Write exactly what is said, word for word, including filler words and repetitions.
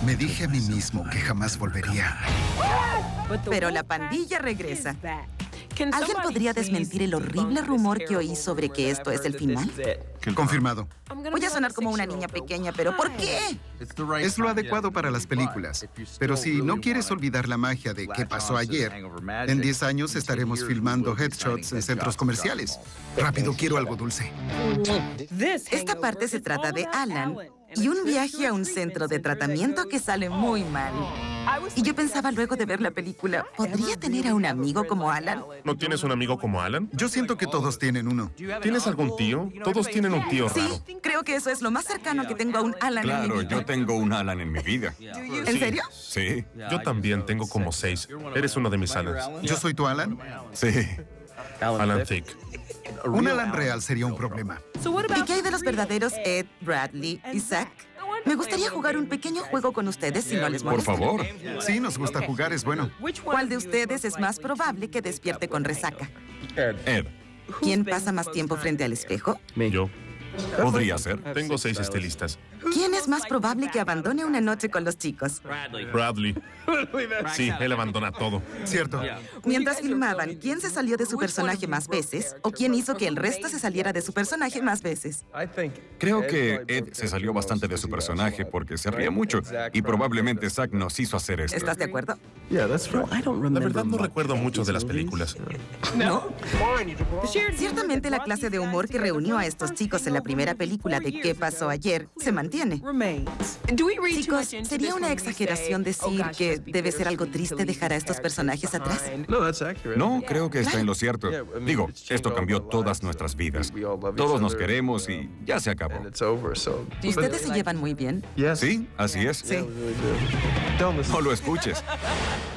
Me dije a mí mismo que jamás volvería. Pero la pandilla regresa. ¿Alguien podría desmentir el horrible rumor que oí sobre que esto es el final? Confirmado. Voy a sonar como una niña pequeña, pero ¿por qué? Es lo adecuado para las películas. Pero si no quieres olvidar la magia de qué pasó ayer, en diez años estaremos filmando headshots en centros comerciales. Rápido, quiero algo dulce. Esta parte se trata de Alan y un viaje a un centro de tratamiento que sale muy mal. Y yo pensaba luego de ver la película, ¿podría tener a un amigo como Alan? ¿No tienes un amigo como Alan? Yo siento que todos tienen uno. ¿Tienes algún tío? Todos tienen un tío raro. Sí, creo que eso es lo más cercano que tengo a un Alan en mi Claro, vida. yo tengo un Alan en mi vida. ¿En serio? Sí, Yo también tengo como seis. Eres uno de mis Alans. ¿Yo soy tu Alan? sí. Alan Thicke. Un Alan real sería un problema. ¿Y qué hay de los verdaderos Ed, Bradley y Zack? Me gustaría jugar un pequeño juego con ustedes si no les Por molesta. favor. Sí, nos gusta jugar, es bueno. ¿Cuál de ustedes es más probable que despierte con resaca? Ed, ¿Quién pasa más tiempo frente al espejo? Yo. podría ser. Tengo seis estilistas. ¿Quién es más probable que abandone una noche con los chicos? Bradley. Sí, él abandona todo. Cierto. Mientras filmaban, ¿quién se salió de su personaje más veces? ¿O quién hizo que el resto se saliera de su personaje más veces? Creo que Ed se salió bastante de su personaje porque se ría mucho. Y probablemente Zack nos hizo hacer esto. ¿Estás de acuerdo? La verdad no recuerdo mucho de las películas. ¿No? Ciertamente la clase de humor que reunió a estos chicos en la primera película de ¿Qué pasó ayer? Se mantiene. Chicos, ¿sería una exageración decir que debe ser algo triste dejar a estos personajes atrás? No, creo que está en lo cierto. Digo, esto cambió todas nuestras vidas. Todos nos queremos y ya se acabó. ¿Ustedes se llevan muy bien? Sí, así es. Sí. No lo escuches.